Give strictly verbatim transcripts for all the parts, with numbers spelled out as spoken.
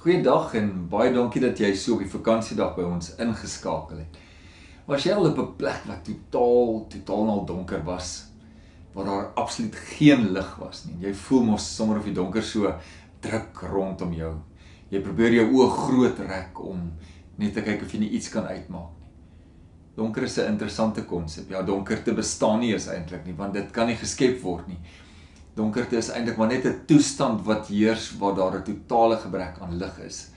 Goeiedag en baie dankie dat jy so op die vakansiedag by ons ingeskakel het. Was jy al op 'n plek wat totaal, totaal al donker was, waar daar absoluut geen lig was nie? Jy voel mos sommer of die donker so druk rondom jou. Jy probeer jou oë groot rek om net te kyk of jy nie iets kan uitmaak nie. Donker is 'n interessante konsep. Ja, donkerte bestaan nie eens eintlik nie, want dit kan nie geskep word nie. Donkerte is eintlik maar net 'n toestand wat heers waar daar 'n totale gebrek aan lig is.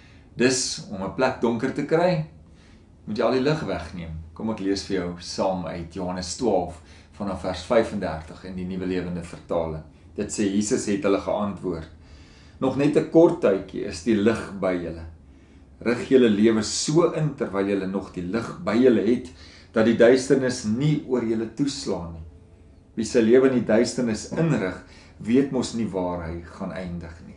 Dis om 'n plek donker te kry, moet jy al die lig wegneem. Kom ek lees vir jou saam uit Johannes twaalf vanaf vers vyf en dertig in die Nuwe Lewende Vertaling. Dit sê Jesus het hulle geantwoord: "Nog net 'n kort tydjie is die lig by julle. Rig julle lewe so in terwyl julle nog die lig by julle het, dat die duisternis nie oor julle toeslaan nie. Wie sy lewe in die duisternis inrig, weet mos nie waar hy gaan eindig nie."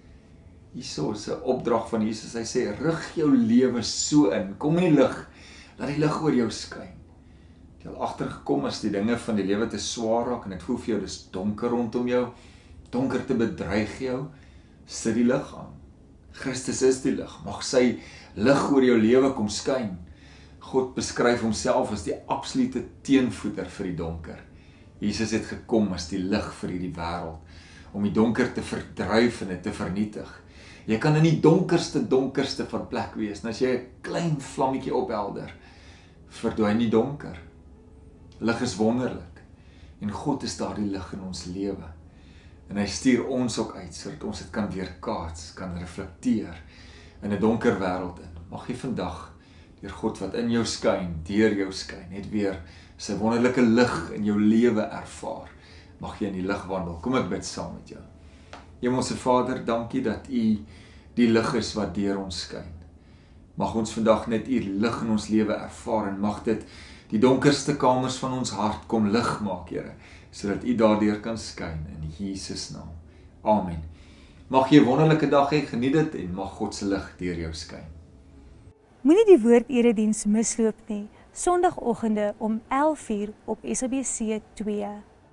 Hierso is 'n opdrag van Jesus. Hy sê, rig jou lewe so in, kom in die lig, laat die lig oor jou skyn. Het jy al agtergekom as die dinge van die lewe te swaar raak en dit voel vir jou dis donker rondom jou, donker te bedreig jou, sit die lig aan. Christus is die lig, mag sy lig oor jou lewe kom skyn. God beskryf homself as die absolute teenvoeter vir die donker. Jesus het gekom as die lig vir hierdie wêreld, om die donker te verdryf en dit te vernietig. Jy kan in die donkerste, donkerste van plek wees, en as jy 'n klein vlammetjie ophelder, verdwyn die donker. Lig is wonderlik, en God is daardie lig in ons lewe. En hy stuur ons ook uit, sodat ons dit kan weerkaats, kan reflekteer in 'n donker wêreld in. Mag jy vandag, deur God wat in jou skyn, deur jou skyn, net weer sy wonderlike lig in jou lewe ervaar. Mag jy in die lig wandel. Kom ek bid saam met jou. Hemelse Vader, dankie dat U die lig is wat deur ons skyn. Mag ons vandag net U lig in ons lewe ervaar en mag dit die donkerste kamers van ons hart kom lig maak, Here, sodat U daardeur kan skyn in Jesus naam. Amen. Mag jy 'n wonderlike dag hê, geniet dit en mag God se lig deur jou skyn. Moenie die woord-erediens misloop nie, Sondagoggende om elf uur op S A B C twee.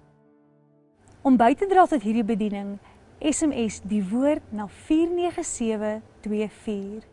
Om by te dra tot hierdie bediening, S M S die woord na vier nege sewe twee vier.